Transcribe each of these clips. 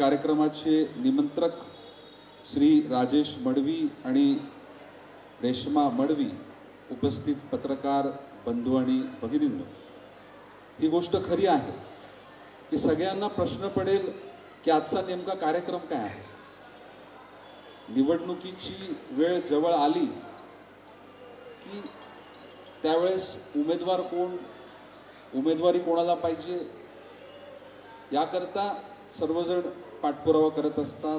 कार्यक्रमाचे निमंत्रक श्री राजेश मडवी आणि रेश्मा मडवी, उपस्थित पत्रकार बंधू आणि भगिनींनो, ही गोष्ट खरी आहे की सगळ्यांना प्रश्न पडेल की आजचा नेमका कार्यक्रम काय आहे। निवडणुकीची वेळ जवळ आली की त्यावेळेस उमेदवार कोण, उमेदवारी कोणाला पाहिजे याकरता सर्वजण पाठपुरावा करत असतात।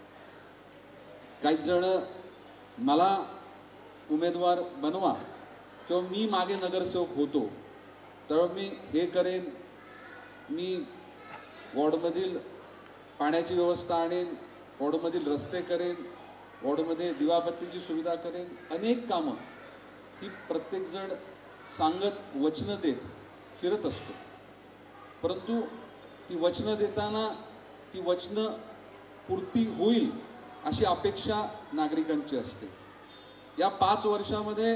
काही जण मला उमेदवार बनवा किंवा मी मागे नगरसेवक होतो तेव्हा मी हे करेन, मी वॉर्डमधील पाण्याची व्यवस्था आणेन, वॉर्डमधील रस्ते करेन, वॉर्डमध्ये दिवाबत्तीची सुविधा करेन, अनेक कामं ही प्रत्येकजण सांगत वचनं देत फिरत असतो। परंतु ती वचनं देताना ती वचनं पूर्ती होईल अशी अपेक्षा नागरिकांची असते। या 5 वर्षामध्ये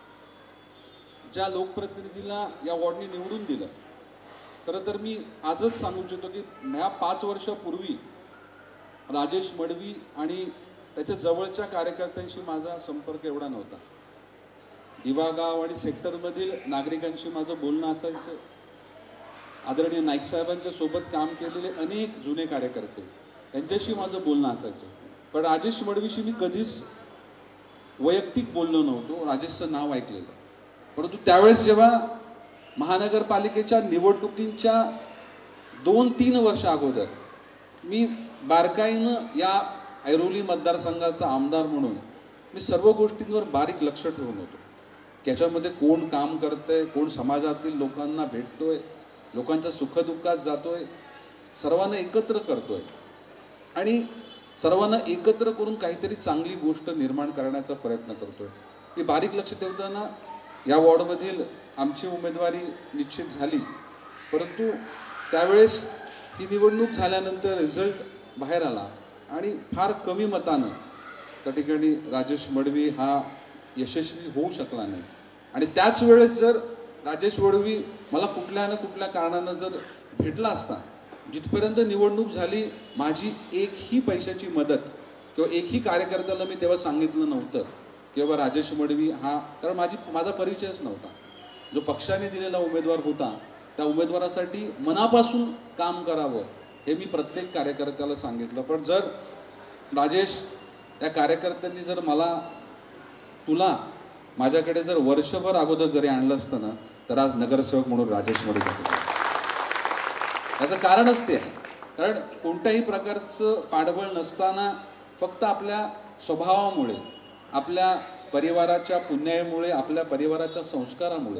ज्या लोकप्रतिनिधीला या वॉर्डने निवडून दिलं, खरं तर मी आजच सांगू इच्छितो की या 5 वर्षापूर्वी राजेश मडवी आणि त्याच्या जवळच्या कार्यकर्त्यांशी माझा संपर्क एवढा नव्हता। दिवागाव आणि सेक्टरमधील नागरिकांशी माझं बोलणं असायचं। आदरणीय नाईक साहेबांच्या सोबत काम केलेले अनेक जुने कार्यकर्ते यांच्याशी माझं बोलणं असायचं, पण राजेश मडवीशी मी कधीच वैयक्तिक बोललो नव्हतो, राजेशचं नाव ऐकलेलं। परंतु त्यावेळेस जेव्हा महानगरपालिकेच्या निवडणुकींच्या 2-3 वर्ष अगोदर मी बारकाईनं या ऐरोली मतदारसंघाचा आमदार म्हणून मी सर्व गोष्टींवर बारीक लक्ष ठेवून होतो। त्याच्यामध्ये कोण काम करतंय, कोण समाजातील लोकांना भेटतोय, लोकांच्या सुखदुःखात जातोय, सर्वांना एकत्र करतोय आणि सर्वांना एकत्र करून काहीतरी चांगली गोष्ट निर्माण करण्याचा प्रयत्न करतोय। ही बारीक लक्ष ठेवताना या वॉर्डमधील आमची उमेदवारी निश्चित झाली, परंतु त्यावेळेस ही निवडणूक झाल्यानंतर रिझल्ट बाहेर आला आणि फार कमी मतानं त्या ठिकाणी राजेश मडवी हा यशस्वी होऊ शकला नाही। आणि त्याच वेळेस जर राजेश मडवी मला कुठल्या ना कुठल्या कारणानं जर भेटला असता, जिथपर्यंत निवडणूक झाली माझी एकही पैशाची मदत किंवा एकही कार्यकर्त्याला मी तेव्हा सांगितलं नव्हतं की बाबा राजेश मडवी हा, कारण माझा परिचयच नव्हता। जो पक्षाने दिलेला उमेदवार होता त्या उमेदवारासाठी मनापासून काम करावं हे मी प्रत्येक कार्यकर्त्याला सांगितलं। पण जर राजेश या कार्यकर्त्यांनी जर तुला माझ्याकडे जर वर्षभर अगोदर जरी आणलं असतं ना, तर आज नगरसेवक म्हणून राजेश मडवी होते। याचं कारणच ते आहे, कारण कोणत्याही प्रकारचं पाठबळ नसताना फक्त आपल्या स्वभावामुळे, आपल्या परिवाराच्या पुण्यामुळे, आपल्या परिवाराच्या संस्कारामुळे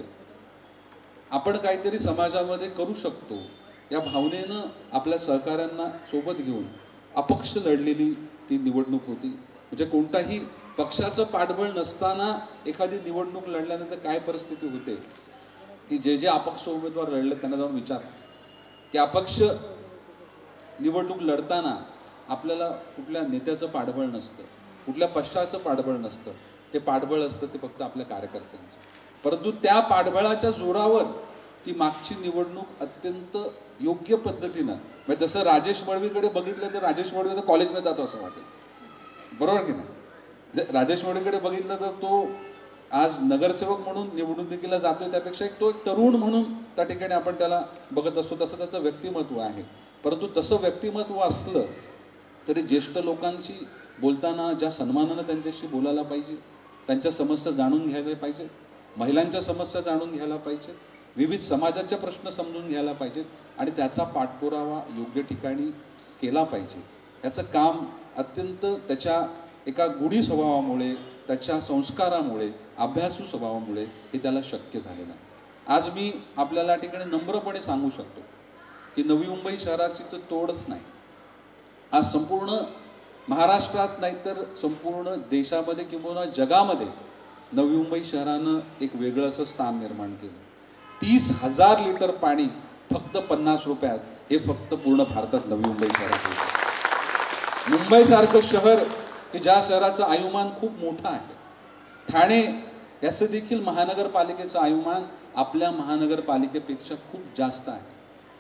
आपण काहीतरी समाजामध्ये करू शकतो या भावनेनं आपल्या सहकाऱ्यांना सोबत घेऊन अपक्ष लढलेली ती निवडणूक होती। म्हणजे कोणताही पक्षाचं पाठबळ नसताना एखादी निवडणूक लढल्यानंतर काय परिस्थिती होते की जे अपक्ष उमेदवार लढले त्यांना जाऊन विचार की अपक्ष निवडणूक लढताना आपल्याला कुठल्या नेत्याचं पाठबळ नसतं, कुठल्या पक्षाचं पाठबळ नसतं, ते पाठबळ असतं ते फक्त आपल्या कार्यकर्त्यांचं। परंतु त्या पाठबळाच्या जोरावर ती मागची निवडणूक अत्यंत योग्य पद्धतीनं, म्हणजे जसं राजेश मडवीकडे बघितलं तर राजेश मडवी तर कॉलेजमध्ये जातो असं वाटेल, बरोबर की नाही? राजेश मडवीकडे बघितलं तर तो आज नगरसेवक म्हणून निवडणुकीला जातोय, त्यापेक्षा तो एक तरुण म्हणून त्या ठिकाणी आपण त्याला बघत असतो, तसं त्याचं व्यक्तिमत्व आहे। परंतु तसं व्यक्तिमत्व असलं तरी ज्येष्ठ लोकांशी बोलताना ज्या सन्मानानं त्यांच्याशी बोलायला पाहिजे, त्यांच्या समस्या जाणून घ्यायला पाहिजे, महिलांच्या समस्या जाणून घ्यायला पाहिजेत, विविध समाजाचे प्रश्न समजून घ्यायला पाहिजेत आणि त्याचा पाठपुरावा योग्य ठिकाणी केला पाहिजे। याचं काम अत्यंत त्याच्या एका गुढी स्वभावामुळे, त्याच्या संस्कारामुळे, अभ्यासू स्वभावामुळे हे त्याला शक्य झालेलं आहे। आज मी आपल्याला ठिकाणी नम्रपणे सांगू शकतो की नवी मुंबई शहराची तर तोडच नाही। आज संपूर्ण महाराष्ट्रात नाही तर संपूर्ण देशामध्ये किंवा जगामध्ये नवी मुंबई शहरानं एक वेगळं असं स्थान निर्माण केलं। 30,000 लिटर पाणी फक्त 50 रुपयात, हे फक्त पूर्ण भारतात नवी मुंबई शहरात होतं। मुंबईसारखं शहर की ज्या शहराचं आयुमान खूप मोठं आहे, ठाणे याचं देखील महानगरपालिकेचं आयुमान आपल्या महानगरपालिकेपेक्षा खूप जास्त आहे।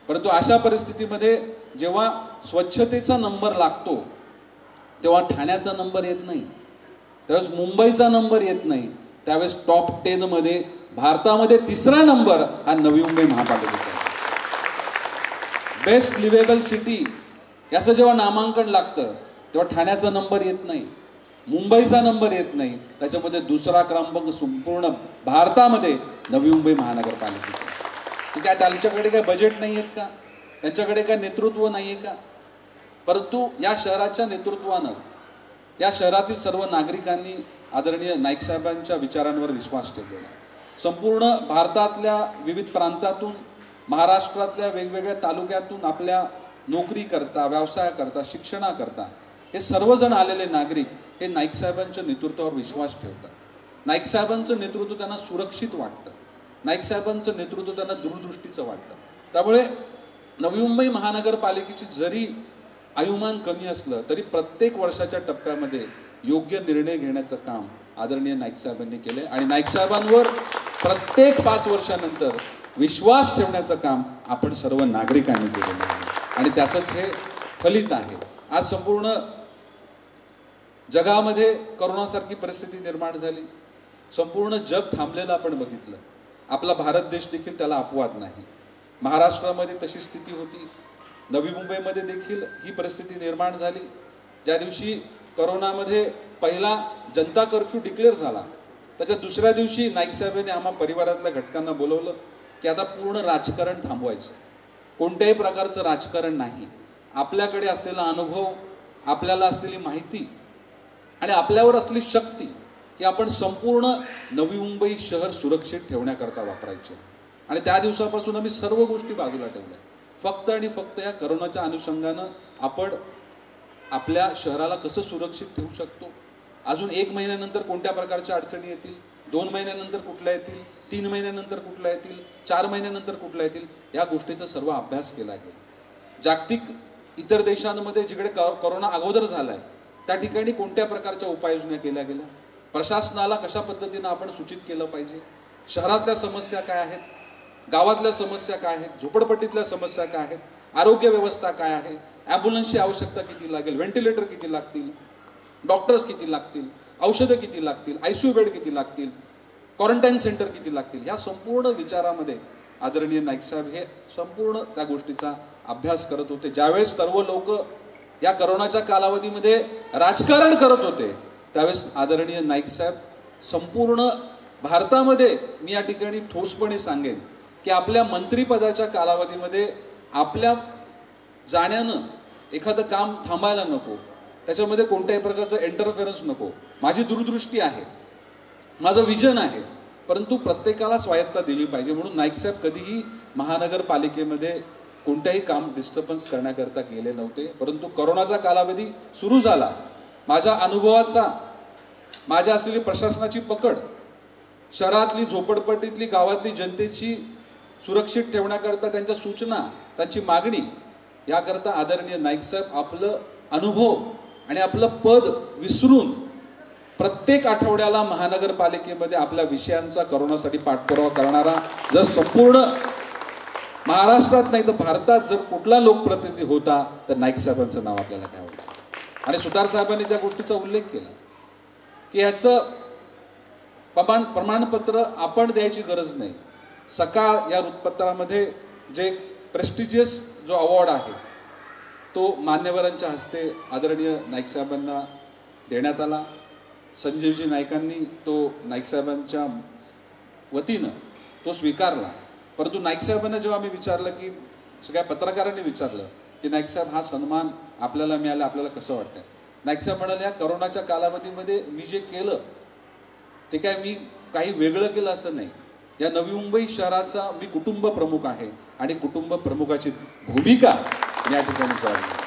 परंतु अशा परिस्थितीमध्ये जेव्हा स्वच्छतेचा नंबर लागतो तेव्हा ठाण्याचा नंबर येत नाही, त्यावेळेस मुंबईचा नंबर येत नाही, त्यावेळेस टॉप 10 मध्ये भारतामध्ये 3रा नंबर हा नवी मुंबई महापालिकेचा आहे. बेस्ट लिव्हेबल सिटी याचं जेव्हा नामांकन लागतं तेव्हा ठाण्याचा नंबर येत नाही, मुंबईचा नंबर येत नाही, त्याच्यामध्ये 2रा क्रमांक संपूर्ण भारतामध्ये नवी मुंबई महानगरपालिकेचा. काय त्यांच्याकडे काय बजेट नाही आहेत का, त्यांच्याकडे काय नेतृत्व नाही आहे का? परंतु या शहराच्या नेतृत्वानं या शहरातील सर्व नागरिकांनी आदरणीय नाईक साहेबांच्या विचारांवर विश्वास ठेवलेला आहे. संपूर्ण भारतातल्या विविध प्रांतातून, महाराष्ट्रातल्या वेगवेगळ्या तालुक्यातून आपल्या नोकरी करता, व्यवसाय करता, शिक्षणाकरता हे सर्वजण आलेले नागरिक हे नाईक साहेबांच्या नेतृत्वावर विश्वास ठेवतात. नाईक साहेबांचं नेतृत्व त्यांना सुरक्षित वाटतं, नाईक साहेबांचं नेतृत्व त्यांना दूरदृष्टीचं वाटतं. त्यामुळे नवी मुंबई महानगरपालिकेची जरी आयुमान कमी असलं तरी प्रत्येक वर्षाच्या टप्प्यामध्ये योग्य निर्णय घेण्याचं काम आदरणीय नाईक साहेबांनी केले आणि नाईक साहेबांवर प्रत्येक 5 वर्षानंतर विश्वास ठेवण्याचं काम आपण सर्व नागरिकांनी केलेलं आहे आणि त्याचंच हे फलित आहे. आज संपूर्ण जगामध्ये करोनासारखी परिस्थिती निर्माण झाली, संपूर्ण जग थांबलेलं आपण बघितलं. आपला भारत देश देखील त्याला अपवाद नाही. महाराष्ट्रामध्ये तशी स्थिती होती, नवी मुंबईमध्ये देखील ही परिस्थिती निर्माण झाली. ज्या दिवशी करोनामध्ये पहिला जनता कर्फ्यू डिक्लेअर झाला त्याच्या 2ऱ्या दिवशी नाईक साहेबांनी आम्हा परिवारातल्या घटकांना बोलवलं की आता पूर्ण राजकारण थांबवायचं, कोणत्याही प्रकारचं राजकारण नाही. आपल्याकडे असलेला अनुभव, आपल्याला असलेली माहिती आणि आपल्यावर असलेली शक्ती ही आपण संपूर्ण नवी मुंबई शहर सुरक्षित ठेवण्याकरता वापरायची. आणि त्या दिवसापासून आम्ही सर्व गोष्टी बाजूला ठेवल्या. फक्त आणि फक्त या करोनाच्या अनुषंगानं आपण आपल्या शहराला कसं सुरक्षित ठेवू शकतो, अजून 1 महिन्यानंतर कोणत्या प्रकारच्या अडचणी येतील, 2 महिन्यानंतर कुठल्या येतील, 3 महिन्यानंतर कुठल्या येतील, 4 महिन्यानंतर कुठल्या येतील, या गोष्टीचा सर्व अभ्यास केला गेला. जागतिक इतर देशांमध्ये जिकडे करोना अगोदर झाला आहे त्या ठिकाणी कोणत्या प्रकारच्या उपाययोजना केल्या गेल्या, प्रशासनाला कशा पद्धतीनं आपण सूचित केलं पाहिजे, शहरातल्या समस्या काय आहेत, गावातल्या समस्या काय आहेत, झोपडपट्टीतल्या समस्या काय आहेत, आरोग्य व्यवस्था काय आहे, ॲम्ब्युलन्सची आवश्यकता किती लागेल, व्हेंटिलेटर किती लागतील, डॉक्टर्स किती लागतील, औषधं किती लागतील, ICU बेड किती लागतील, क्वारंटाईन सेंटर किती लागतील, ह्या संपूर्ण विचारामध्ये आदरणीय नाईक साहेब हे संपूर्ण त्या गोष्टीचा अभ्यास करत होते. ज्यावेळेस सर्व लोक या करोनाच्या कालावधीमध्ये राजकारण करत होते त्यावेळेस आदरणीय नाईक साहेब संपूर्ण भारतामध्ये, मी या ठिकाणी ठोसपणे सांगेन की आपल्या मंत्रिपदाच्या कालावधीमध्ये आपल्या जाण्यानं एखादं काम थांबायला नको, त्याच्यामध्ये कोणत्याही प्रकारचं इंटरफेरन्स नको. माझी दूरदृष्टी आहे, माझं विजन आहे, परंतु प्रत्येकाला स्वायत्ता दिली पाहिजे म्हणून नाईक साहेब कधीही महानगरपालिकेमध्ये कोणत्याही काम डिस्टर्बन्स करण्याकरता गेले नव्हते. परंतु करोनाचा कालावधी सुरू झाला, माझ्या अनुभवाचा, माझ्या असलेली प्रशासनाची पकड, शहरातली झोपडपट्टीतली गावातली जनतेची सुरक्षित ठेवण्याकरता त्यांच्या सूचना, त्यांची मागणी याकरता आदरणीय नाईक साहेब आपलं अनुभव आणि आपलं पद विसरून प्रत्येक आठवड्याला महानगरपालिकेमध्ये आपल्या विषयांचा करोनासाठी पाठपुरावा करणारा जर संपूर्ण महाराष्ट्रात नाही तर भारतात जर कुठला लोकप्रतिनिधी होता तर नाईक साहेबांचं नाव आपल्याला घ्यावं. आणि सुतार साहेबांनी ज्या गोष्टीचा उल्लेख केला की ह्याचं प्रमाणपत्र आपण द्यायची गरज नाही. सकाळ या वृत्तपत्रामध्ये जे प्रेस्टिजियस जो अवॉर्ड आहे तो मान्यवरांच्या हस्ते आदरणीय नाईक साहेबांना देण्यात आला. संजीवजी नाईकांनी तो नाईक साहेबांच्या वतीनं तो स्वीकारला. परंतु नाईक साहेबांना जेव्हा आम्ही विचारलं की सगळ्या पत्रकारांनी विचारलं की नाईक साहेब हा सन्मान आपल्याला मिळाला, आपल्याला कसं वाटतं, नाईक साहेब म्हणाले या करोनाच्या कालावधीमध्ये मी जे केलं ते काय मी काही वेगळं केलं असं नाही. या नवी मुंबई शहराचा मी कुटुंब प्रमुख आहे आणि कुटुंब प्रमुखाची भूमिका या ठिकाणी चालली.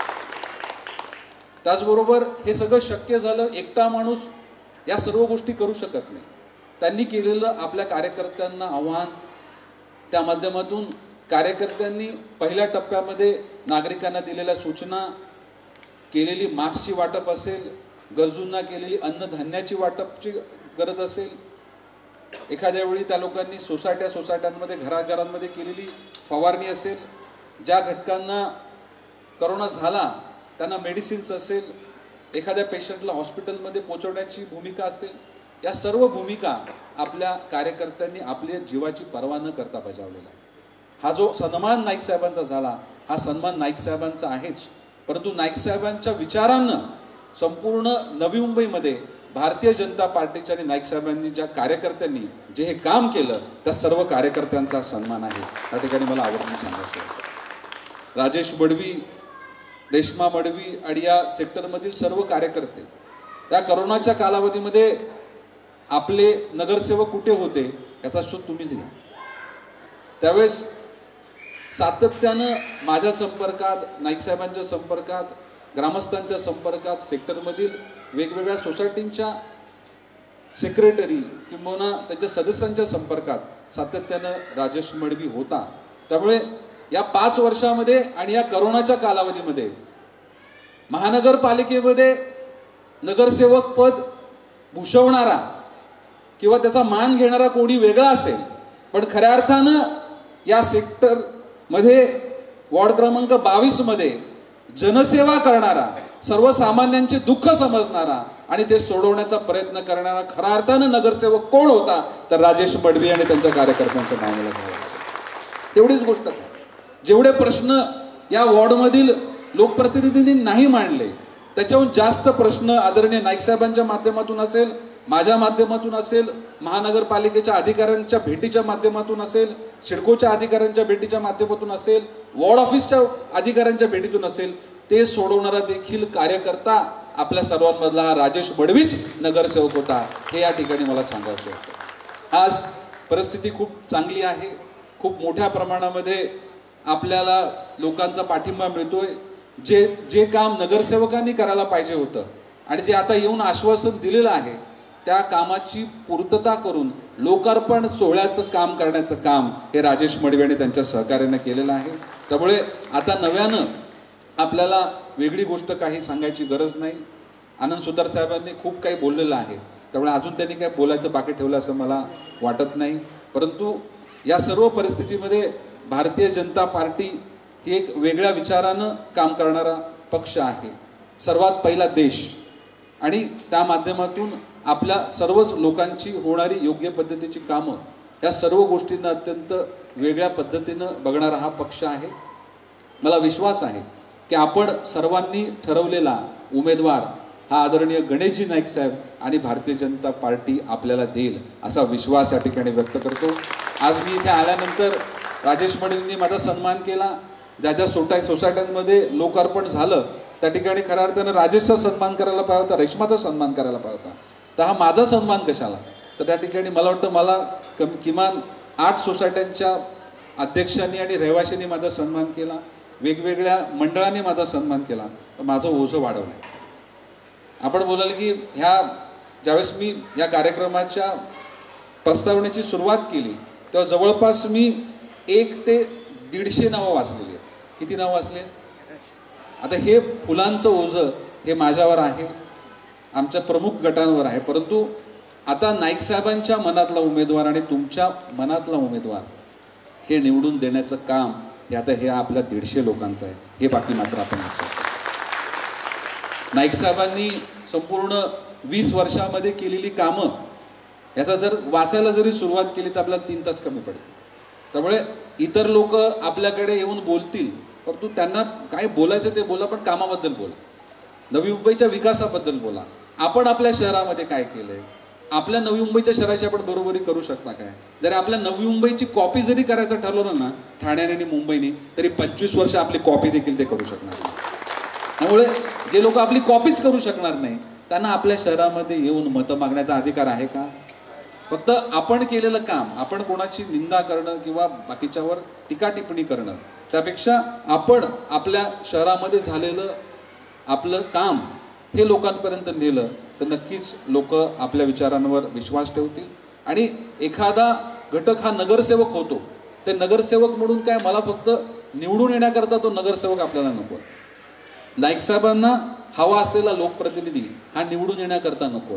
त्याचबरोबर हे सगळं शक्य झालं, एकटा माणूस या सर्व गोष्टी करू शकत नाही. त्यांनी केलेलं आपल्या कार्यकर्त्यांना आव्हान, त्या माध्यमातून कार्यकर्त्यांनी पहिल्या टप्प्यामध्ये नागरिकांना दिलेल्या सूचना, केलेली मास्कची वाटप असेल, गरजूंना केलेली अन्नधान्याची वाटपची गरज असेल, एखाद्या वेळी त्या लोकांनी सोसायट्यांमध्ये घराघरांमध्ये केलेली फवारणी असेल, ज्या घटकांना करोना झाला त्यांना मेडिसिन्स असेल, एखाद्या पेशंटला हॉस्पिटलमध्ये पोहोचवण्याची भूमिका असेल, या सर्व भूमिका आपल्या कार्यकर्त्यांनी आपल्या जीवाची पर्वा न करता बजावलेला आहे. हा जो सन्मान नाईक साहेबांचा झाला, हा सन्मान नाईक साहेबांचा आहेच, परंतु नाईक साहेबांच्या विचारांना संपूर्ण नवी मुंबईमध्ये भारतीय जनता पार्टीच्या आणि नाईक साहेबांनी ज्या कार्यकर्त्यांनी जे हे काम केलं त्या सर्व कार्यकर्त्यांचा सन्मान आहे. या ठिकाणी मला आवर्जून सांगायचं होतं. राजेश मडवी, रेश्मा मडवी आणि या सेक्टरमधील सर्व कार्यकर्ते या करोनाच्या कालावधीमध्ये आपले नगरसेवक कुठे होते याचा शोध तुम्हीच घ्या. त्यावेळेस सातत्यानं माझ्या संपर्कात, नाईक साहेबांच्या संपर्कात, ग्रामस्थांच्या संपर्कात, सेक्टरमधील वेगवेगळ्या सोसायटींच्या सेक्रेटरी किंवा त्यांच्या सदस्यांच्या संपर्कात सातत्यानं राजेश मडवी होता. त्यामुळे या 5 वर्षामध्ये आणि या करोनाच्या कालावधीमध्ये महानगरपालिकेमध्ये नगरसेवक पद भूषवणारा किंवा त्याचा मान घेणारा कोणी वेगळा असेल, पण खऱ्या अर्थानं या सेक्टरमध्ये वॉर्ड क्रमांक 22 मध्ये जनसेवा करणारा, सर्वसामान्यांचे दुःख समजणारा आणि ते सोडवण्याचा प्रयत्न करणारा खऱ्या अर्थानं नगरसेवक कोण होता तर राजेश मडवी आणि त्यांच्या कार्यकर्त्यांचं नाव मला घ्यावं लागेल. तेवढीच गोष्ट आहे. जेवढे प्रश्न या वॉर्डमधील लोकप्रतिनिधींनी नाही मांडले त्याच्याहून जास्त प्रश्न आदरणीय नाईक साहेबांच्या माध्यमातून असेल, माझ्या माध्यमातून असेल, महानगरपालिकेच्या अधिकाऱ्यांच्या भेटीच्या माध्यमातून असेल, सिडकोच्या अधिकाऱ्यांच्या भेटीच्या माध्यमातून असेल, वॉर्ड ऑफिसच्या अधिकाऱ्यांच्या भेटीतून असेल, ते सोडवणारा देखील कार्यकर्ता आपल्या सर्वांमधला हा राजेश मडवीच नगरसेवक होता. हे या ठिकाणी मला सांगायचं होतं. आज परिस्थिती खूप चांगली आहे. खूप मोठ्या प्रमाणामध्ये आपल्याला लोकांचा पाठिंबा मिळतोय. जे काम नगरसेवकांनी करायला पाहिजे होतं आणि जे आता येऊन आश्वासन दिलेलं आहे त्या कामाची पूर्तता करून लोकार्पण सोहळ्याचं काम करण्याचं काम हे राजेश मडवी आणि त्यांच्या सहकार्याने केलेलं आहे. त्यामुळे आता नव्यानं आपल्याला वेगळी गोष्ट काही सांगायची गरज नाही. आनंद सुतार साहेबांनी खूप काही बोललेलं आहे, त्यामुळे अजून त्यांनी काय बोलायचं बाकी ठेवलं असं मला वाटत नाही. परंतु या सर्व परिस्थितीमध्ये भारतीय जनता पार्टी ही एक वेगळ्या विचारानं काम करणारा पक्ष आहे. सर्वात पहिला देश आणि त्या माध्यमातून आपल्या सर्वच लोकांची होणारी योग्य पद्धतीची कामं या सर्व गोष्टींना अत्यंत वेगळ्या पद्धतीनं बघणारा हा पक्ष आहे. मला विश्वास आहे की आपण सर्वांनी ठरवलेला उमेदवार हा आदरणीय गणेशजी नाईक साहेब आणि भारतीय जनता पार्टी आपल्याला देईल असा विश्वास या ठिकाणी व्यक्त करतो. आज मी इथे आल्यानंतर राजेश मडवींनी माझा सन्मान केला. ज्या ज्या सोसायट्यांमध्ये लोकार्पण झालं त्या ठिकाणी खऱ्या अर्थानं राजेशचा सन्मान करायला पाहिजे होता, रेश्माचा सन्मान करायला पाहिजे होता. तर हा माझा सन्मान कशाला? तर त्या ठिकाणी मला वाटतं मला किमान 8 सोसायट्यांच्या अध्यक्षांनी आणि रहिवाशांनी माझा सन्मान केला, वेगवेगळ्या मंडळांनी माझा सन्मान केला, तर माझं ओझं वाढवलं. आपण बोलाल की ज्यावेळेस मी या कार्यक्रमाच्या प्रस्तावनेची सुरुवात केली तेव्हा जवळपास मी 1 ते 150 नावं वाचलेली आहेत. किती नावं वाचले? आता हे फुलांचं ओझं हे माझ्यावर आहे, आमच्या प्रमुख गटांवर आहे. परंतु आता नाईक साहेबांच्या मनातला उमेदवार आणि तुमच्या मनातला उमेदवार हे निवडून देण्याचं काम हे आता हे आपल्या 150 लोकांचं आहे. हे बाकी मात्र आपण लक्षात ठेवा. नाईक साहेबांनी संपूर्ण 20 वर्षामध्ये केलेली कामं याचा जर वाचायला जरी सुरुवात केली तर आपल्याला 3 तास कमी पडते. त्यामुळे इतर लोक आपल्याकडे येऊन बोलतील, परंतु त्यांना काय बोलायचं ते बोला, पण कामाबद्दल बोला, नवी मुंबईच्या विकासाबद्दल बोला. आपण आपल्या शहरामध्ये काय केलंय, आपल्या नवी मुंबईच्या शहराची आपण बरोबरी करू शकता काय? जरी आपल्या नवी मुंबईची कॉपी जरी करायचं ठरवलं ना ठाण्याने आणि मुंबईने, तरी 25 वर्ष आपली कॉपी देखील ते करू शकणार नाही. त्यामुळे जे लोक आपली कॉपीच करू शकणार नाही त्यांना आपल्या शहरामध्ये येऊन मतं मागण्याचा अधिकार आहे का? फक्त आपण केलेलं काम, आपण कोणाची निंदा करणं किंवा बाकीच्यावर टीका टिप्पणी करणं, त्यापेक्षा आपण आपल्या शहरामध्ये झालेलं आपलं काम हे लोकांपर्यंत नेलं तर नक्कीच लोक आपल्या विचारांवर विश्वास ठेवतील. आणि एखादा घटक हा नगरसेवक होतो, ते नगरसेवक म्हणून काय मला फक्त निवडून येण्याकरता तो नगरसेवक आपल्याला नको. नाईक साहेबांना हवा असलेला लोकप्रतिनिधी हा निवडून येण्याकरता नको आहे,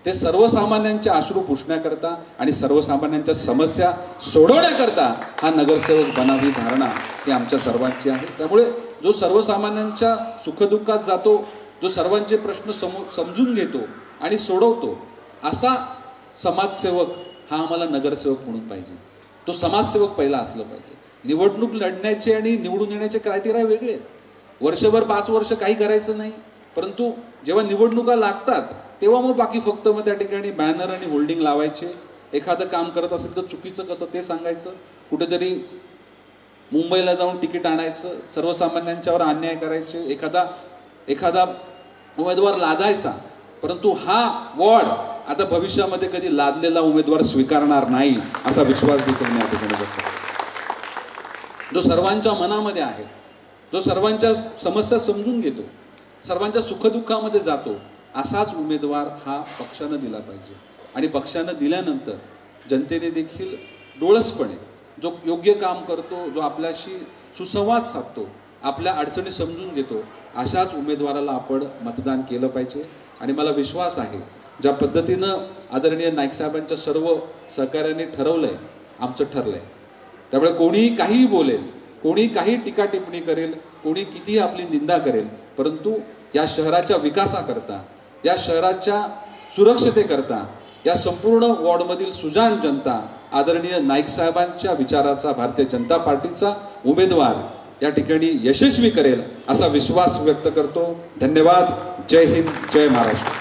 ते सर्वसामान्यांचे अश्रू पुसण्याकरता आणि सर्वसामान्यांच्या समस्या सोडवण्याकरता हा नगरसेवक बनावी धारणा ही आमच्या सर्वांची आहे. त्यामुळे जो सर्वसामान्यांच्या सुखदुःखात जातो, जो सर्वांचे प्रश्न समजून घेतो आणि सोडवतो, असा समाजसेवक हा आम्हाला नगरसेवक म्हणून पाहिजे. तो समाजसेवक पहिला असलं पाहिजे. निवडणूक लढण्याचे आणि निवडून येण्याचे क्रायटेरिया वेगळे आहेत. वर्षभर 5 वर्ष काही करायचं नाही, परंतु जेव्हा निवडणुका लागतात तेव्हा मग बाकी फक्त मग त्या ठिकाणी बॅनर आणि होल्डिंग लावायचे. एखादं काम करत असेल तर चुकीचं कसं ते सांगायचं, कुठेतरी मुंबईला जाऊन तिकीट आणायचं, सर्वसामान्यांच्यावर अन्याय करायचे, एखादा उमेदवार लादायचा. परंतु हा वॉर्ड आता भविष्यामध्ये कधी लादलेला उमेदवार स्वीकारणार नाही असा विश्वास देखील मी या ठिकाणी व्यक्त करतो. जो सर्वांच्या मनामध्ये आहे, जो सर्वांच्या समस्या समजून घेतो, सर्वांच्या सुखदुःखामध्ये जातो, असाच उमेदवार हा पक्षानं दिला पाहिजे. आणि पक्षानं दिल्यानंतर जनतेने देखील डोळसपणे जो योग्य काम करतो, जो आपल्याशी सुसंवाद साधतो, आपल्या अडचणी समजून घेतो, अशाच उमेदवाराला आपण मतदान केलं पाहिजे. आणि मला विश्वास आहे ज्या पद्धतीनं आदरणीय नाईक साहेबांच्या सर्व सहकार्याने ठरवलं आहे, आमचं ठरलं आहे. त्यामुळे कोणीही काहीही बोलेल, कोणी काही टीका टिप्पणी करेल, कोणी कितीही आपली निंदा करेल, परंतु या शहराच्या विकासाकरता, या शहराच्या सुरक्षतेकरता, या संपूर्ण वॉर्डमधील सुजाण जनता आदरणीय नाईक साहेबांच्या विचाराचा भारतीय जनता पार्टीचा उमेदवार या ठिकाणी यशस्वी करेल असा विश्वास व्यक्त करतो. धन्यवाद. जय हिंद, जय महाराष्ट्र.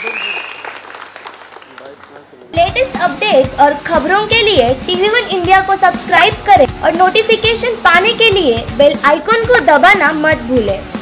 लेटेस्ट अपडेट और खबरों के लिए TV1 इंडिया को सब्सक्राइब करें और नोटिफिकेशन पाने के लिए बेल आइकॉन को दबाना मत भूलें.